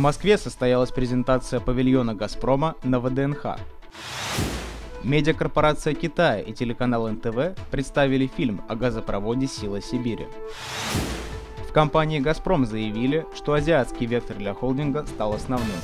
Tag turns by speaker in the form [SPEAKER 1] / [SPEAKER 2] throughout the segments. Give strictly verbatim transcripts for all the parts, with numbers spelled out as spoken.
[SPEAKER 1] Москве состоялась презентация павильона «Газпрома» на вэ дэ эн ха. Медиакорпорация Китая и телеканал эн тэ вэ представили фильм о газопроводе «Сила Сибири». В компании «Газпром» заявили, что азиатский вектор для холдинга стал основным.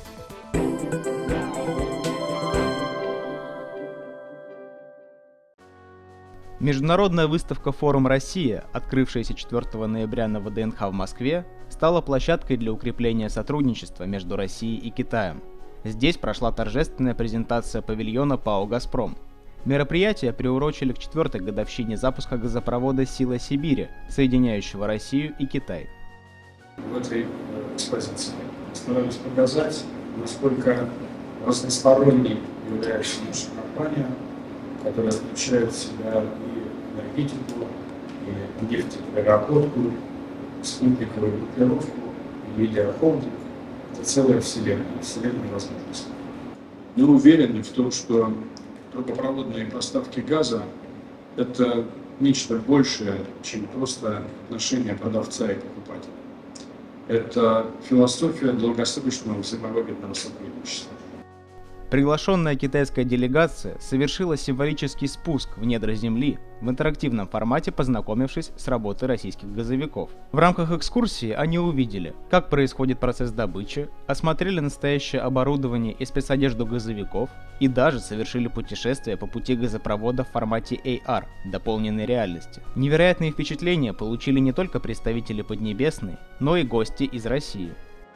[SPEAKER 1] Международная выставка «Форум Россия», открывшаяся четвёртого ноября на вэ дэ эн ха в Москве, стала площадкой для укрепления сотрудничества между Россией и Китаем. Здесь прошла торжественная презентация павильона ПАО «Газпром». Мероприятие приурочили к четвертой годовщине запуска газопровода «Сила Сибири», соединяющего Россию и Китай.
[SPEAKER 2] В этой экспозиции старались показать, насколько разносторонней является наша компания, которая включает в себя и энергетику, и нефтепереработку, спутниковую группировку, и медиахолдинг. Это целая вселенная, вселенная возможностей. Мы уверены в том, что трубопроводные поставки газа – это нечто большее, чем просто отношения продавца и покупателя. Это философия долгосрочного взаимовыгодного сотрудничества.
[SPEAKER 1] Приглашенная китайская делегация совершила символический спуск в недра Земли в интерактивном формате, познакомившись с работой российских газовиков. В рамках экскурсии они увидели, как происходит процесс добычи, осмотрели настоящее оборудование и спецодежду газовиков и даже совершили путешествие по пути газопровода в формате эй ар, дополненной реальности. Невероятные впечатления получили не только представители Поднебесной, но и гости из России.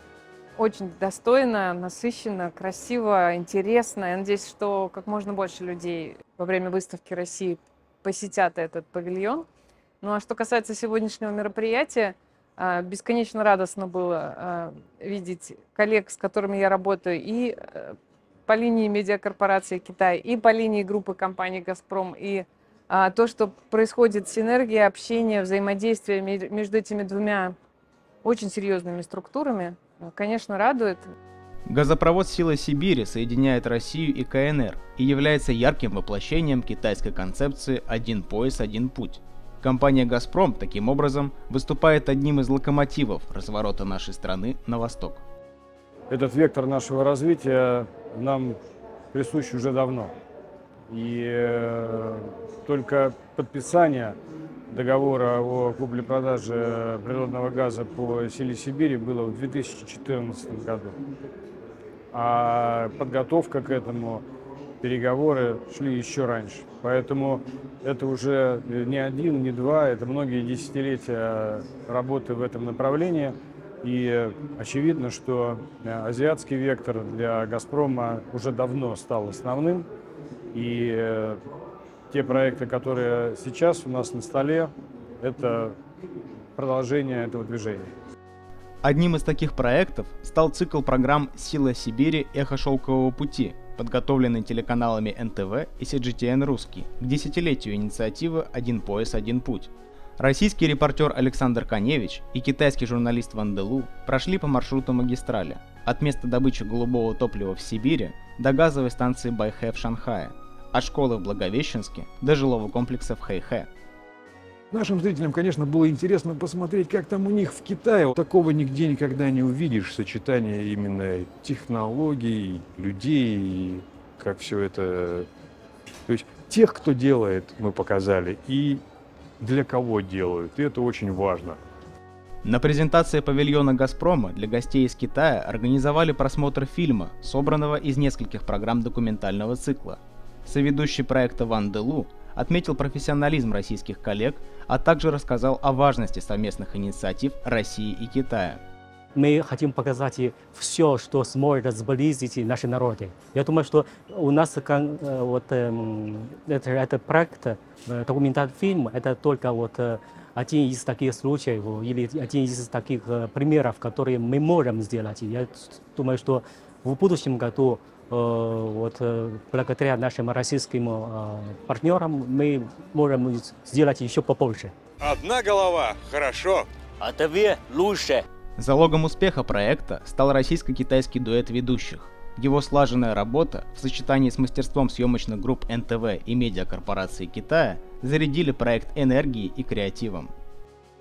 [SPEAKER 3] Очень достойно, насыщенно, красиво, интересно. Я надеюсь, что как можно больше людей во время выставки России посетят этот павильон. Ну а что касается сегодняшнего мероприятия, бесконечно радостно было видеть коллег, с которыми я работаю, и по линии медиакорпорации Китая, и по линии группы компаний «Газпром», и то, что происходит синергия, общение, взаимодействие между этими двумя очень серьезными структурами, конечно, радует.
[SPEAKER 1] Газопровод «Сила Сибири» соединяет Россию и ка эн эр и является ярким воплощением китайской концепции «один пояс, один путь». Компания «Газпром» таким образом выступает одним из локомотивов разворота нашей страны на восток.
[SPEAKER 4] Этот вектор нашего развития нам присущ уже давно. И э, только подписание договора о купле-продаже природного газа по «Силе Сибири» было в две тысячи четырнадцатом году. А подготовка к этому, переговоры шли еще раньше. Поэтому это уже не один, не два, это многие десятилетия работы в этом направлении. И очевидно, что азиатский вектор для «Газпрома» уже давно стал основным. И те проекты, которые сейчас у нас на столе, это продолжение этого движения.
[SPEAKER 1] Одним из таких проектов стал цикл программ «Сила Сибири. Эхо шелкового пути», подготовленный телеканалами эн тэ вэ и си джи ти эн Русский к десятилетию инициативы «Один пояс, один путь». Российский репортер Александр Каневич и китайский журналист Ван Делу прошли по маршруту магистрали от места добычи голубого топлива в Сибири до газовой станции Байхэ в Шанхае, от школы в Благовещенске до жилого комплекса в Хэйхэ.
[SPEAKER 5] Нашим зрителям, конечно, было интересно посмотреть, как там у них в Китае. Такого нигде никогда не увидишь, сочетание именно технологий, людей, как все это... То есть тех, кто делает, мы показали, и для кого делают, и это очень важно.
[SPEAKER 1] На презентации павильона «Газпрома» для гостей из Китая организовали просмотр фильма, собранного из нескольких программ документального цикла. Соведущий проекта Ван Делу отметил профессионализм российских коллег, а также рассказал о важности совместных инициатив России и Китая.
[SPEAKER 6] Мы хотим показать все, что сможет сблизить наши народы. Я думаю, что у нас вот, это, этот проект, документальный фильм, это только вот один из таких случаев или один из таких примеров, которые мы можем сделать. Я думаю, что в будущем году вот, благодаря нашим российским партнерам мы можем сделать еще побольше.
[SPEAKER 7] Одна голова – хорошо,
[SPEAKER 6] а две – лучше.
[SPEAKER 1] Залогом успеха проекта стал российско-китайский дуэт ведущих. Его слаженная работа в сочетании с мастерством съемочных групп эн тэ вэ и медиакорпорации Китая зарядили проект энергией и креативом.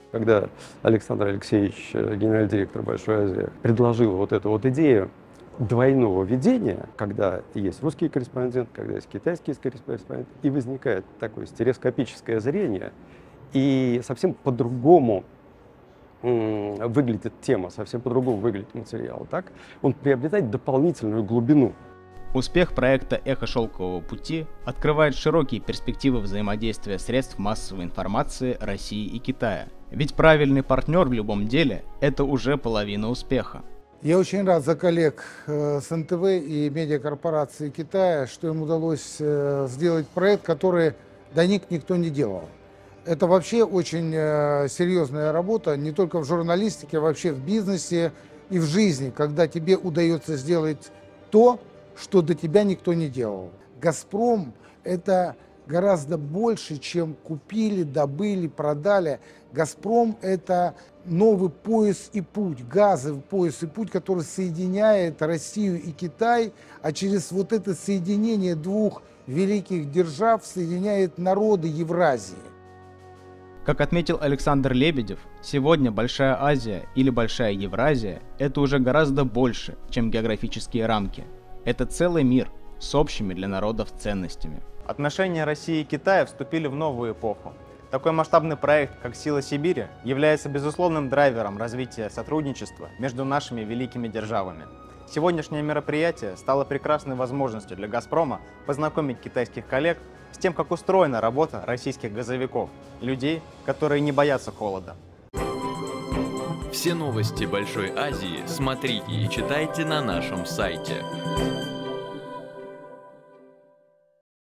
[SPEAKER 8] Когда Александр Алексеевич, генеральный директор Большой Азии, предложил вот эту вот идею двойного ведения, когда есть русский корреспондент, когда есть китайский корреспондент, и возникает такое стереоскопическое зрение, и совсем по-другому выглядит тема, совсем по-другому выглядит материал, так? Он приобретает дополнительную глубину.
[SPEAKER 1] Успех проекта «Эхо шелкового пути» открывает широкие перспективы взаимодействия средств массовой информации России и Китая. Ведь правильный партнер в любом деле – это уже половина успеха.
[SPEAKER 9] Я очень рад за коллег с эн тэ вэ и медиакорпорации Китая, что им удалось сделать проект, который до них никто не делал. Это вообще очень серьезная работа, не только в журналистике, а вообще в бизнесе и в жизни, когда тебе удается сделать то, что до тебя никто не делал. «Газпром» — это гораздо больше, чем купили, добыли, продали. «Газпром» — это новый пояс и путь, газовый пояс и путь, который соединяет Россию и Китай, а через вот это соединение двух великих держав соединяет народы Евразии.
[SPEAKER 1] Как отметил Александр Лебедев, сегодня Большая Азия или Большая Евразия – это уже гораздо больше, чем географические рамки. Это целый мир с общими для народов ценностями. Отношения России и Китая вступили в новую эпоху. Такой масштабный проект, как «Сила Сибири», является безусловным драйвером развития сотрудничества между нашими великими державами. Сегодняшнее мероприятие стало прекрасной возможностью для «Газпрома» познакомить китайских коллег с тем, как устроена работа российских газовиков, людей, которые не боятся холода.
[SPEAKER 10] Все новости Большой Азии смотрите и читайте на нашем сайте.